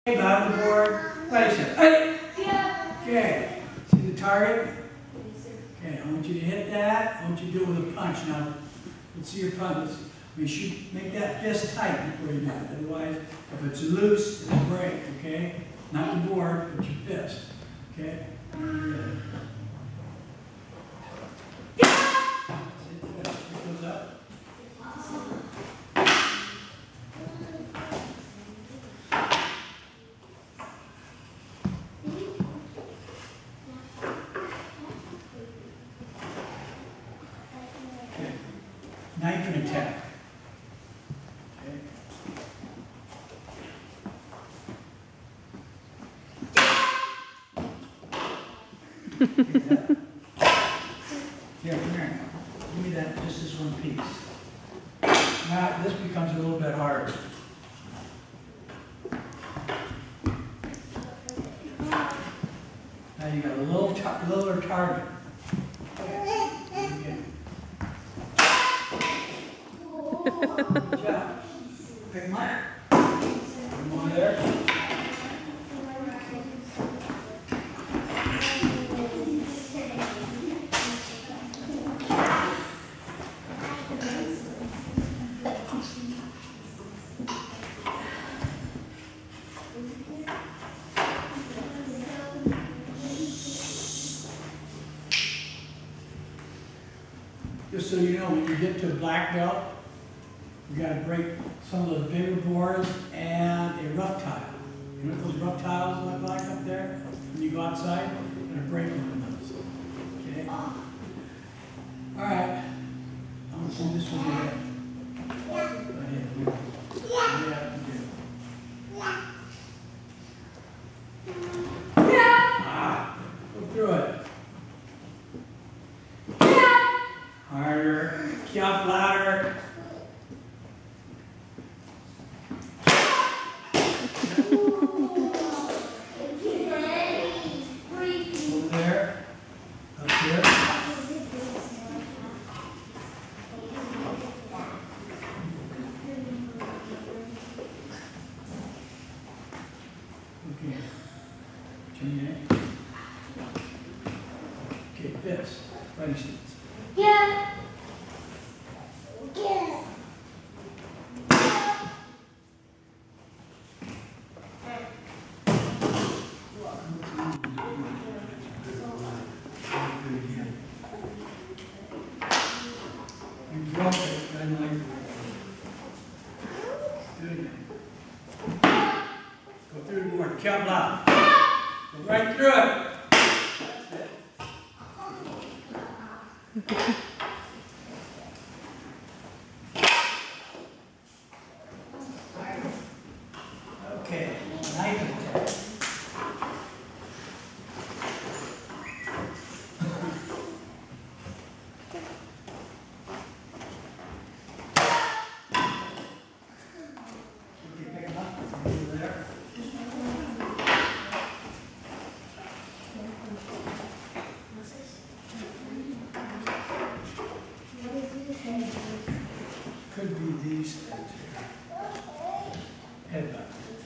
Bottom of the board. Right here. Hey. Okay. See the target? Okay, I want you to hit that. I want you to do it with a punch. Now, let's see your punch. Make that fist tight before you do it. Otherwise, if it's loose, it'll break, okay? Not the board, but your fist. Okay? Knife and attack. Okay. Here, come here. Give me that, just this one piece. Now, this becomes a little bit harder. Now you got a littler target. Good job. Pick mine. Come on there. Just so you know, when you get to black belt, you got to break some of those bigger boards and a rough tile. You know what those rough tiles look like up there? When you go outside, you're going to break one of those. Okay? All right. I'm going to pull this one here. Right here. Yeah, go through it. Harder. Jump louder. Over there. Up here. Okay. Chin neck. Okay, fist. Right stance. Yeah. You drop it, then like do it again. Go through the board, count loud. Go right through it. That's it. Okay, knife attack. Could be these things here. Headbutt.